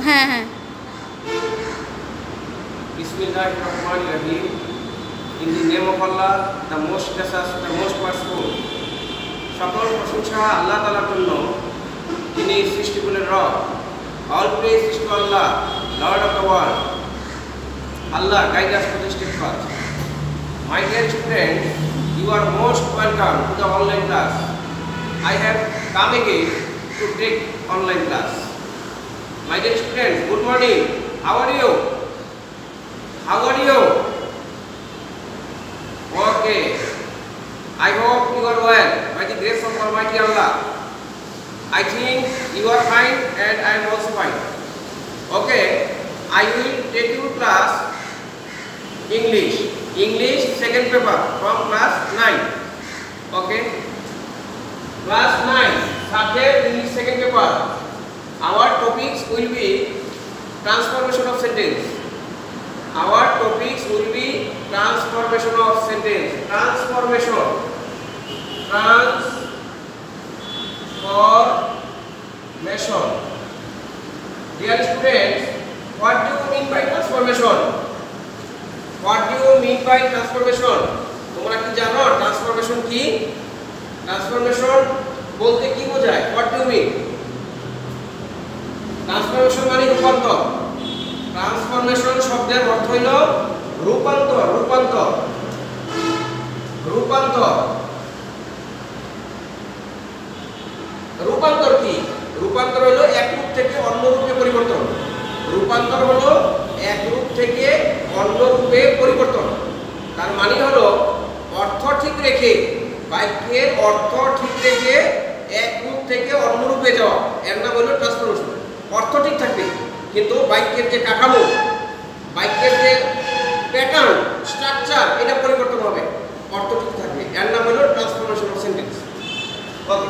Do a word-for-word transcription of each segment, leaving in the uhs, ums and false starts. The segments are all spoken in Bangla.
হ্যাঁ হ্যাঁ। Bismillahirrahmanirrahim. In the name of Allah, the most gracious, the most merciful. সকল প্রশংসা আল্লাহ তাআলার জন্য, যিনি সৃষ্টিকুলের রব। All praise is to Allah, Lord of the world. Allah guide us to the straight path. My dear students, you are most welcome to the online class. I have come again to take online class. My dear students, good morning. How are you? How are you? Okay. I hope you are well by the grace of Almighty Allah. I think you are fine and I am also fine. Okay. I will take you class English. English second paper from class nine. Okay. Class nine. Subject English second paper. Our topics will be transformation of sentence. Our topics will be transformation of sentence. Transformation. Transformation. Dear students, what do you mean by transformation? What do you mean by transformation? তোমরা কি জানো ট্রান্সফরমেশন কি? ট্রান্সফরমেশন বলতে কি বোঝায়? What do you mean? Transformation মানে রূপান্তর। ট্রান্সফরমেশন শব্দের অর্থ হইল রূপান্তর। রূপান্তর রূপান্তর রূপান্তর কি? রূপান্তর হলো এক রূপ থেকে অন্য রূপে পরিবর্তন। রূপান্তর হলো এক রূপ থেকে অন্য রূপে পরিবর্তন। তার মানে হলো অর্থ ঠিক রেখে, বাক্যের অর্থ ঠিক রেখে এক রূপ থেকে অন্য রূপে যাওয়া, এর নাম হলো ট্রান্সফরমেশন। অর্থ ঠিক থাকবে কিন্তু বাক্যের যে কাঠামো, বাক্যের যে প্যাটার্ন, স্ট্রাকচার, এটা পরিবর্তন হবে। অর্থ ঠিক থাকবে, এর নাম হলো transformation of sentence. Okay.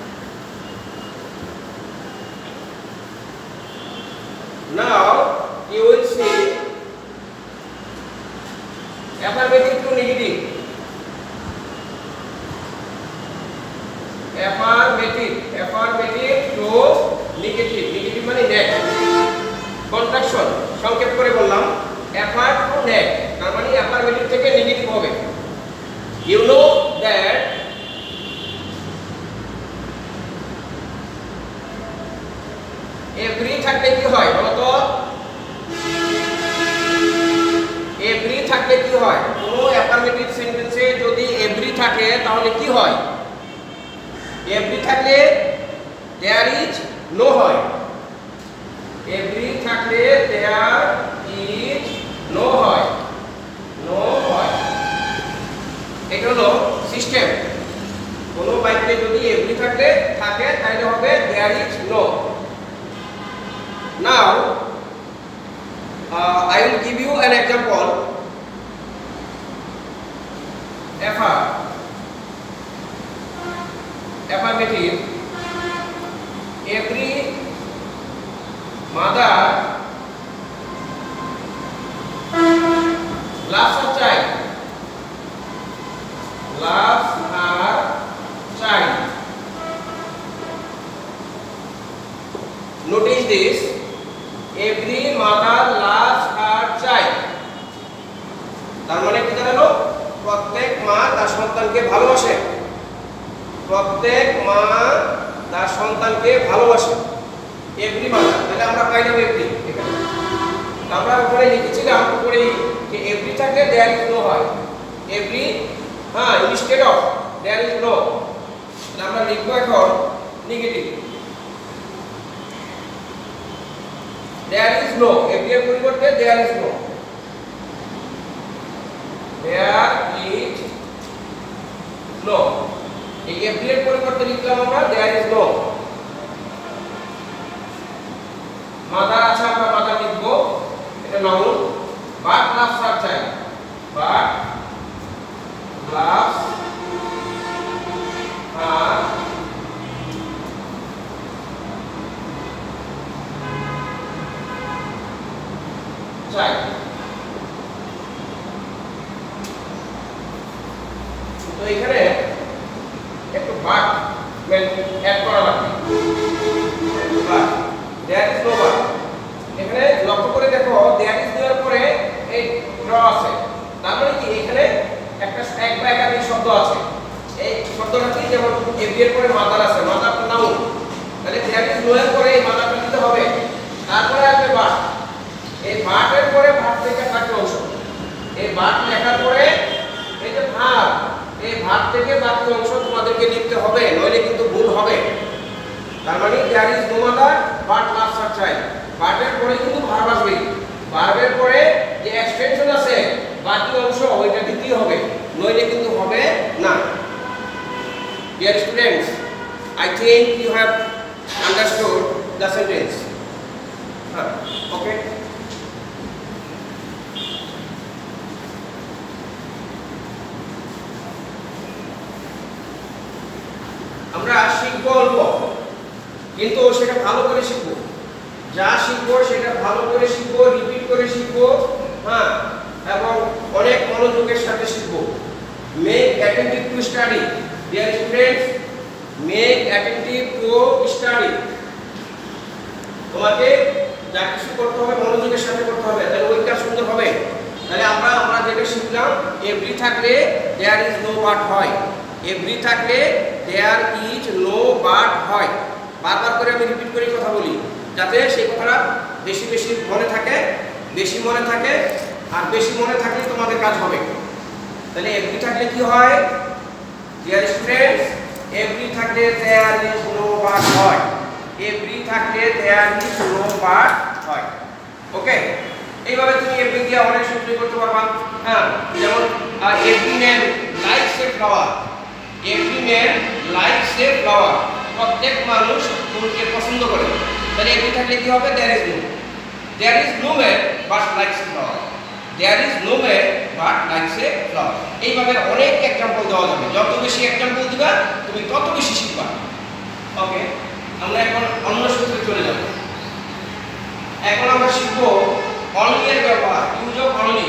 Now you will see affirmative to negative. Affirmative, affirmative to negative. Negative মানে নেট। কন্ট্রাকশন সংক্ষেপ করে বললাম অ্যাফার্ট টু নেট, তার মানে অ্যাফারমেটিভ থেকে নেগেটিভ হবে। You know that এভরি থাকলে কি হয় বলতো? এভরি থাকলে কি হয়? কোনো অ্যাফারমেটিভ সেন্টেন্সে যদি এভরি থাকে তাহলে কি হয়? এভরি থাকলে দেয়ার ইজ নো হয়। এভরি থাকলে দেয়ার ইজ নো হয়, নো হয়। এটা হলো সিস্টেম। কোনো বাক্যে যদি এভরি থাকলে থাকে তাহলে হবে there is no. Now uh, I will give you an example. Affirm, affirmative. Every mother loves her child. Loves her child. Notice this. Every mother loves her child. তার মানে কি জানো? প্রত্যেক মা তার সন্তানকে ভালোবাসে। প্রত্যেক মা তার সন্তানকে ভালোবাসে। এভরি মাদার, তাহলে আমরা পাইলাম এভরি। এখানে আমরা উপরে লিখেছিলাম উপরে যে এভরি থাকলে দেয়ার ইজ নো হয়। এভরি, হ্যাঁ, instead of there is no, আমরা লিখবো এখন negative. There is no, every এর পরিবর্তে there is no, there is no। এই every এর পরিবর্তে লিখলাম আমরা there is no। মাদার আছে, আমরা মাদার লিখবো, এটা noun. But loves her child, but loves her child। তো এখানে একটু বাট অ্যাড করা লাগবে। But there is no but, বাটের পরে ভাব থেকে বাকি অংশ, এই বাট লেখার পরে এই যে ভাব, এই ভাব থেকে বাকি অংশ তোমাদেরকে লিখতে হবে, নইলে কিন্তু ভুল হবে। তার মানে there is no other but last search চাই, বাটের পরে কিন্তু ভার্ব আসবে, ভার্বের পরে যে এক্সটেনশন আছে বাকি অংশ ওইটা দিতেই হবে, নইলে কিন্তু হবে না। Dear students, I think you have understood the sentence. Huh. Okay. আমরা শিখব অল্প, কিন্তু সেটা ভালো করে শিখব, যা শিখব সেটা ভালো করে শিখব, রিপিট করে শিখব, হ্যাঁ, এবং অনেক মনোযোগের সাথে শিখব। Make attentive to study, dear students, make attentive to study. তোমাকে যা কিছু করতে হবে মনোযোগের সাথে করতে হবে, তাহলে ওই কাজ সুন্দর হবে। তাহলে আমরা আমরা যেটা শিখলাম, এভরি থাকলে দেয়ার ইজ নো বাট হয়, এভরি থাকলে দেয়ার ইজ নো বাট হয়। বারবার করে আমি রিপিট করে কথা বলি, যাতে সেই কথাটা বেশি বেশি মনে থাকে, বেশি মনে থাকে, আর বেশি মনে থাকলে তোমাদের কাজ হবে। তাহলে এভরি থাকলে কি হয়, ডিয়ার স্টুডেন্টস, এভরি থাকলে দেয়ার ইজ নো বাট হয়, এভরি থাকলে দেয়ার ইজ নো বাট হয়। ওকে, এইভাবে তুমি এভরি দিয়ে অনেক সূত্র করতে পারবা। হ্যাঁ, যেমন every man likes a flower, every man likes a flower, প্রত্যেক মানুষ ফুলকে পছন্দ করে। তাহলে এভরি থাকলে কি হবে, there is no, there is no man but likes a flower, there is no man but likes a flower. এইভাবে অনেক এক্সাম্পল দেওয়া যাবে, যত বেশি এক্সাম্পল দিবা তুমি তত বেশি শিখবা। ওকে, আমরা এখন অন্য সূত্রে চলে যাব। এখন আমরা শিখব অনলি এর ব্যবহার, use of only,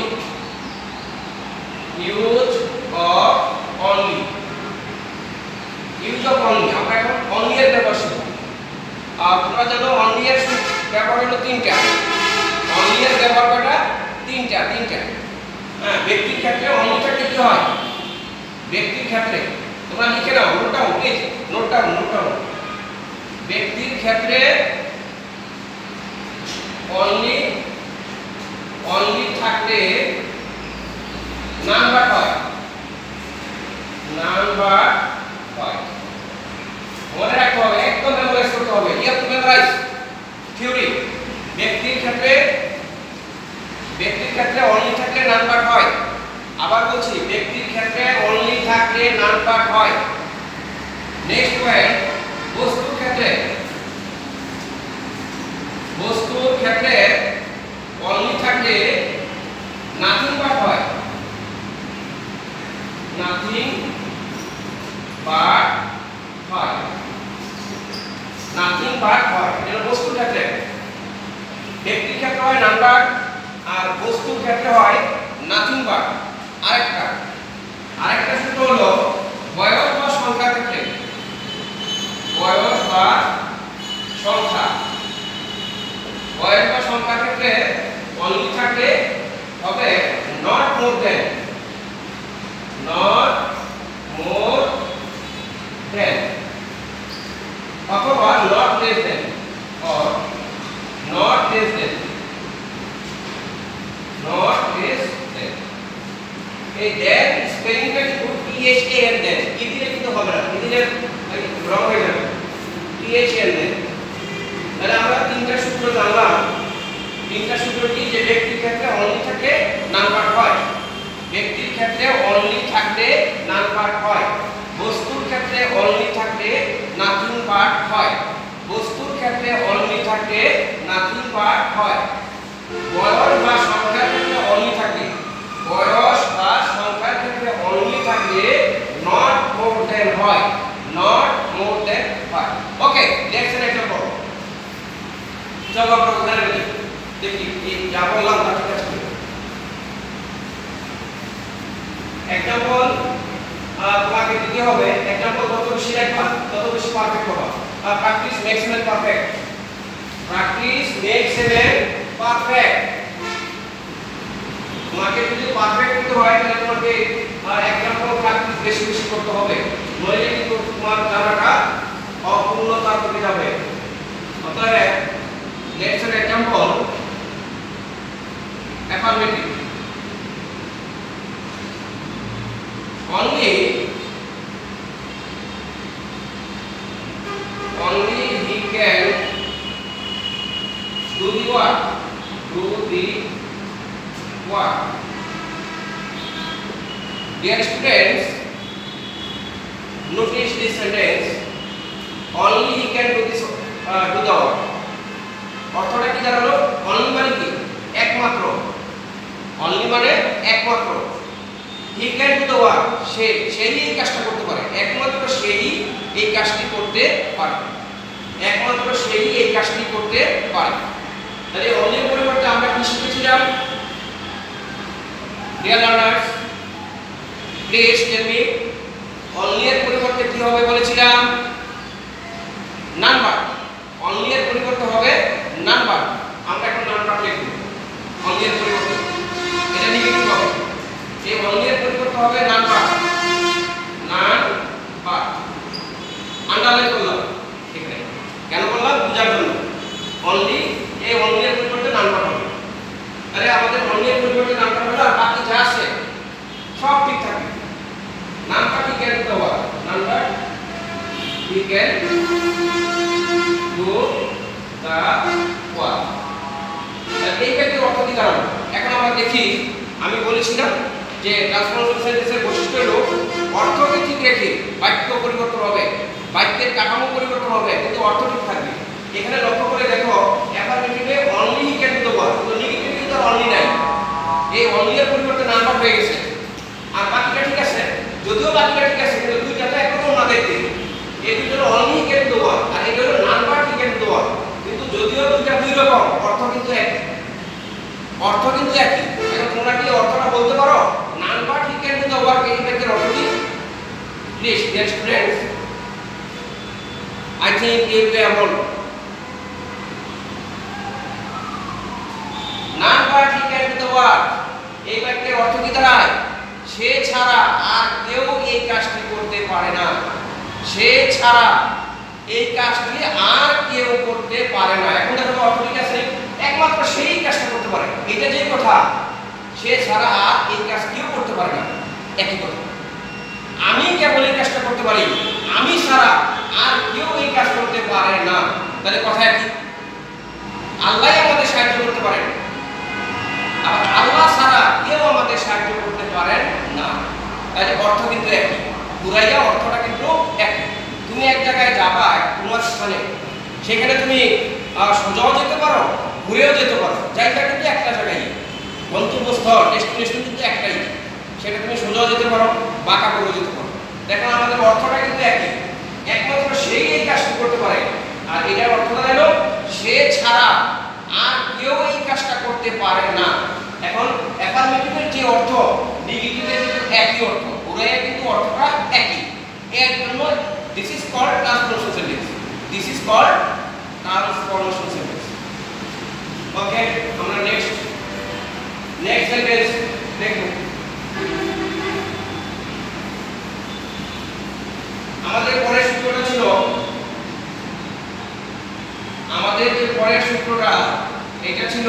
use of only, use of only. আমরা এখন অনলি এর ব্যবহার শিখব। আর তোমরা জানো অনলি এর ব্যবহার হলো তিনটা, অনলি এর ব্যবহার কয়টা, তিনটা, তিনটা। হ্যাঁ, ব্যক্তির ক্ষেত্রে অনলি থাকলে কি হয়, ব্যক্তির ক্ষেত্রে তোমরা লিখে নাও, note down please, note down, note down. ব্যক্তির ক্ষেত্রে অনলি, অনলি থাকলে নাম্বার হয়, নাম্বার হয়। মনে রাখতে হবে, একদম মেমোরাইজ করতে হবে, you have to memorize theory. ব্যক্তির ক্ষেত্রে, ব্যক্তির ক্ষেত্রে অনলি থাকলে নাম্বার হয়। আবার বলছি, ব্যক্তির ক্ষেত্রে অনলি থাকলে নাম্বার হয়। নেক্সট পয়েন্ট, বস্তুর ক্ষেত্রে, বস্তুর ক্ষেত্রে অনলি থাকলে নাথিং বাট হয়, নাথিং বাট হয়, নাথিং বাট হয়। এটা বস্তুর ক্ষেত্রে, ব্যক্তির ক্ষেত্রে হয় নাম্বার, আর বস্তুর ক্ষেত্রে হয় নাথিং বাট। আরেকটা আরেকটা সূত্র হলো বয়স বা সংখ্যার ক্ষেত্রে, বয়স বা সংখ্যা, বয়স বা সংখ্যার ক্ষেত্রে অনলি থাকলে হবে not more then, not more than, অথবা not less than, or not less than, not less than. এই দেন স্পেলিংটা কিন্তু টি এইচ এ এন দেন, কি দিলে কিন্তু হবে না, কি দিলে রং হয়ে যাবে, টি এইচ এ এন দেন। তাহলে আমরা তিনটা সূত্র জানলাম। তিনটা সূত্র কি, যে ব্যক্তির ক্ষেত্রে অনলি থাকলে নাম্বার হয়, ব্যক্তির ক্ষেত্রে অনলি থাকলে নাম্বার হয়, বস্তুর ক্ষেত্রে অনলি থাকলে নাথিং বাট হয়, বস্তুর ক্ষেত্রে অনলি থাকলে নাথিং বাট হয়। বয়স বা সংখ্যার ক্ষেত্রে অনলি থাকলে, বয়স বা সংখ্যার ক্ষেত্রে অনলি থাকলে নট মোর দেন হয়, নট মোর দেন হয়। Okay, next example. চলো আমরা ওখানে দেখি এই যা বললাম তা ঠিক আছে। এক্সাম্পল তোমাকে দিতে হবে, এক্সাম্পল যত বেশি রাখবা তত বেশি পারফেক্ট হবে। Practice makes man perfect, practice makes man perfect. তোমাকে যদি পারফেক্ট হতে হয় তাহলে তোমাকে এক্সাম্পল প্র্যাকটিস বেশি বেশি করতে হবে, নইলে কিন্তু তোমার জানাটা অপূর্ণতার দিকে যাবে। অতএব next example, work. Dear students, notice this sentence. Only he can do this uh, do the work. অর্থটা কি দাঁড়ালো? only মানে কি? একমাত্র। only মানে একমাত্র। he can do the work. সে সেই এই কাজটা করতে পারে। একমাত্র সেই এই কাজটি করতে পারে। একমাত্র সেই এই কাজটি করতে পারে। তাহলে only এর পরিবর্তে আমরা কি শিখেছিলাম? Dear learners, please tell me, only এর পরিবর্তে কি হবে বলেছিলাম? নাম্বার। only এর পরিবর্তে হবে নাম্বার। আমরা এখন নাম্বার লিখব। only এর পরিবর্তে এটা নেগেটিভ হবে। এই only এর পরিবর্তে হবে নাম্বার। নাম্বার আন্ডারলাইন করলাম এখানে। কেন করলাম? বোঝার জন্য। only এই only এর পরিবর্তে নাম্বার হবে। তাহলে আমাদের only এর পরিবর্তে নাম্বার হলো আর বাকি যা আছে সব ঠিক থাকবে। নাম্বার কি ক্যান দিতে হবে? Number he can do the work. এই ব্যক্তির অর্থ কি দাঁড়ালো? এখন আমরা দেখি, আমি বলেছিলাম যে ট্রান্সফরমেশন সেন্টেন্সের বৈশিষ্ট্য হলো অর্থকে ঠিক রেখে বাক্য পরিবর্তন হবে, বাক্যের কাঠামো পরিবর্তন হবে, কিন্তু অর্থ ঠিক থাকবে। এখানে লক্ষ্য করে দেখো, অ্যাফারমেটিভে only he can do the work, কিন্তু নেগেটিভে তো অনলি নাই। এই অনলি এর পরিবর্তে নাম্বার হয়ে গেছে। আর বাকিটা ঠিক আছে, যদিও বাকিটা ঠিক আছে কিন্তু দুইটাতে একরকম না দেখতে। এই দুটো হলো only he can do the work আর এটা হলো number he can do the work, কিন্তু যদিও দুইটা দুই রকম, অর্থ কিন্তু একই। অর্থ কিন্তু একই। এখন তোমরা কি অর্থটা বলতে পারো? Number he can do the work এই বাক্যের অর্থ কি? Please dear students, I think you will be able. Number he can do the work. এই বাক্যের অর্থ কি দাঁড়ায়? সে ছাড়া আর কেউ এই কাজটি করতে পারে না। সে ছাড়া এই কাজটি আর কেউ করতে পারে না। এখন দেখো অর্থ ঠিক আছে, একমাত্র সেই কাজটা করতে পারে। এটা যে কথা, সে ছাড়া আর এই কাজ কেউ করতে পারে না, একই কথা। আমি কেবল এই কাজটা করতে পারি, আমি ছাড়া আর কেউ এই কাজ করতে পারে না। তাহলে কথা কি? আল্লাহ আমাদের সাহায্য করতে পারেন, আর আল্লাহ ছাড়া কেউ আমাদের সাহায্য করতে পারেন না। তাহলে অর্থ কিন্তু একই, ঘুরাইয়া অর্থটা কিন্তু একই। তুমি এক জায়গায় যাবা তোমার স্থানে, সেখানে তুমি সোজাও যেতে পারো, ঘুরেও যেতে পারো, জায়গা কিন্তু একটা জায়গায়, গন্তব্যস্থল ডেস্টিনেশন কিন্তু একটাই। সেটা তুমি সোজাও যেতে পারো, বাঁকা করেও যেতে পারো। দেখো আমাদের অর্থটা কিন্তু একই, একমাত্র সেই এই কাজটি করতে পারে। আর এটার অর্থ দাঁড়ালো সে ছাড়া আর কেউ এই কাজটা করতে পারে না। এখন অ্যাফারমেটিভের যে অর্থ, নেগেটিভের কিন্তু একই অর্থ, ওরাই কিন্তু অর্থটা একই। এর জন্য this is called transformation sentence. This is called transformation sentence. Okay, আমরা নেক্সট নেক্সট সেন্টেন্স দেখব। আমাদের পরের সূত্রটা ছিল, আমাদের যে পরের সূত্রটা এটা ছিল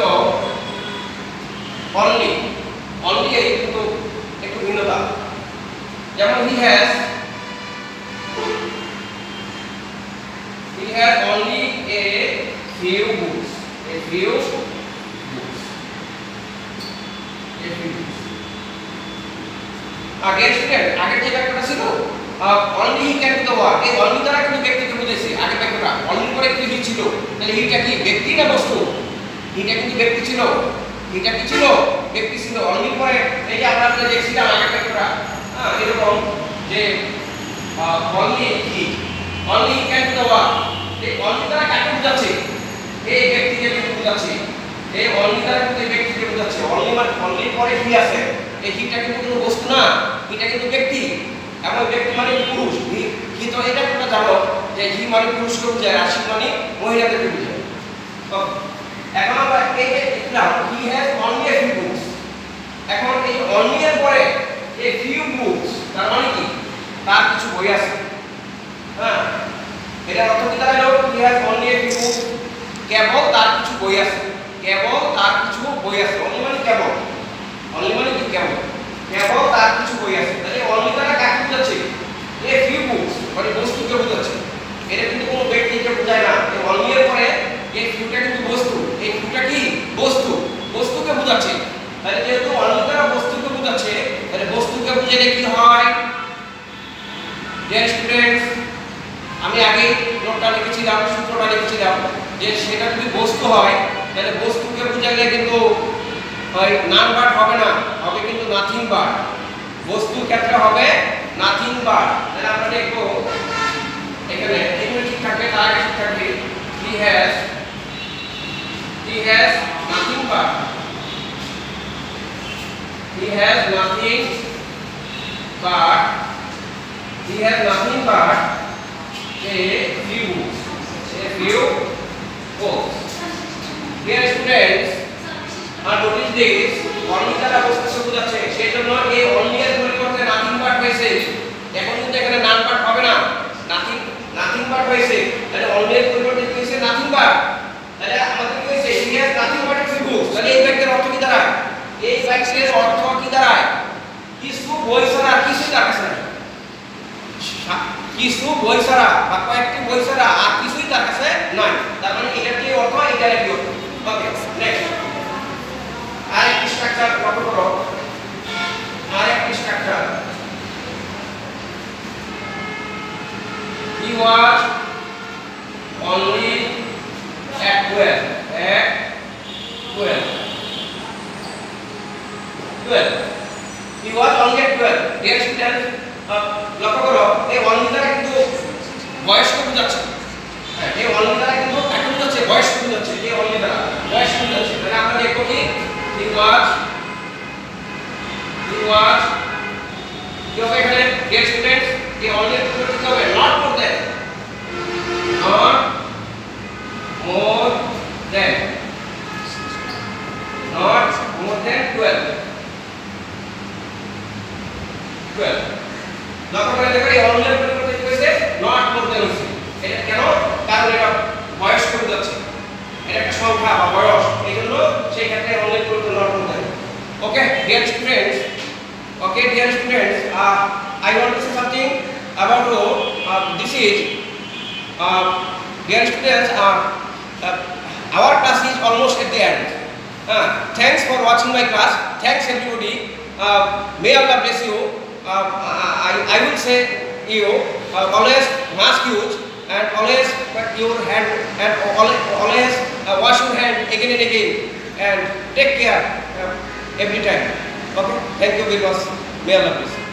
অনলি। অনলি এই কিন্তু একটু ভিন্নতা। যেমন he has he has only a few books, a few books, a few books. আগে স্টুডেন্ট আগের যে ব্যাপারটা ছিল only he can do the work, এই অনলি দ্বারা কিন্তু ব্যক্তিকে বুঝাইছে। আগে ব্যাপারটা অনলি পরে কি হি ছিল, তাহলে হিটা কি ব্যক্তি না বস্তু? হিটা কিন্তু ব্যক্তি ছিল, হিটা কি ছিল? ব্যক্তি ছিল। অনলি পরে এই যে আমরা আপনাদের দেখছিলাম আগে ব্যাপারটা, হ্যাঁ এরকম যে অনলি কি, only he can do the work, এই অনলি দ্বারা কাকে বোঝাচ্ছে? এই ব্যক্তিকে বোঝাচ্ছে। এই অনলি দ্বারা কিন্তু এই ব্যক্তিকে বোঝাচ্ছে। অনলি মানে অনলি পরে হি আছে, এই হিটা কিন্তু কোনো বস্তু না, হিটা কিন্তু ব্যক্তি। এবং ব্যক্তি মানে পুরুষ। হি তো এটা তোমরা জানো যে হি মানে পুরুষকে বোঝায়, আর সি মানে মহিলাদেরকে বোঝায়। এখন আমরা এই যে দেখলাম he has only a few books. এখন এই অনলি এর পরে এ ফিউ বুকস তার মানে কি? তার কিছু বই আছে। হ্যাঁ, এটা অর্থ কি দাঁড়ালো? He has only a few books, কেবল তার কিছু বই আছে, কেবল তার কিছু বই আছে। অনলি মানে কেবল, অনলি মানে কি? কেবল, কেবল তার কিছু বই আছে। তাহলে অনলি দ্বারা কাকে বোঝাচ্ছে? এ ফিউ বুকস মানে বস্তুকে বোঝাচ্ছে। এটা কিন্তু কোনো ব্যক্তিকে বোঝায় না। এই অনলি এর পরে এই ফিউটা কিন্তু বস্তু, এই ফিউটা কি? বস্তু, বস্তুকে বোঝাচ্ছে। তাহলে যেহেতু যে সেটা যদি বস্তু হয় তাহলে বস্তুকে বুঝাইলে কিন্তু হয় নান বাট হবে না, হবে কিন্তু নাথিং বাট। বস্তুর ক্ষেত্রে হবে নাথিং বাট। তাহলে আমরা দেখবো এখানে এগুলো ঠিক থাকবে, তার আগে ঠিক থাকবে he has he has nothing but he has nothing but he has nothing but a few a few books. Dear students, R notice this, only দ্বারা বস্তুকে বোঝাচ্ছে, সেজন্য এই only এর পরিবর্তে nothing but হয়েছে। এখন কিন্তু এখানে none but হবে না, nothing nothing but হয়েছে। তাহলে only এর পরিবর্তে কি হয়েছে? nothing but। তাহলে আমাদের কি হয়েছে? he has nothing but a few books। তাহলে এই বাক্যের অর্থ কি দাঁড়ায়? এই বাক্যের অর্থ কি দাঁড়ায়? কিছু বই ছাড়া আর কিছু তার কাছে নাই। কিছু বই ছাড়া বা কয়েকটি বই ছাড়া আর কিছুই তার কাছে নাই। তার মানে এটার কি অর্থ? এটার কি অর্থ? ওকে, নেক্সট আরেকটি স্ট্রাকচার লক্ষ্য করো। আরেকটি structure, he was only at twelve at twelve twelve he was only at twelve। dear students, লক্ষ্য করো এই only দ্বারা কিন্তু বয়সকে বোঝাচ্ছে। হ্যাঁ, এই only দ্বারা কিন্তু কাকে বোঝাচ্ছে? বয়সকে বোঝাচ্ছে। এই only দ্বারা বয়সকে বোঝাচ্ছে। তাহলে আমরা দেখব কি he was he was কি হবে এখানে? dear students, এই only এর পরিবর্তে কি হবে? not more than not more than not more than twelve twelve। লক্ষ্য করে দেখো এই only এর পরিবর্তে কি হয়েছে? not more than হয়েছে। এটা কেন? কারণ এটা বয়স করে যাচ্ছে, এটা একটা সংখ্যা বা বয়স, এইজন্য সেই ক্ষেত্রে only এর পরিবর্তে not more than। Okay dear students, okay dear students, uh, I want to say something about uh, this is uh, dear students, uh, uh, our class is almost at the end. Uh, thanks for watching my class. Thanks everybody. Uh, may Allah bless you. Uh, I, I will say you uh, always mask use and always put your hand and always, always uh, wash your hand again and again and take care uh, every time. Okay, thank you very much. May Allah bless you.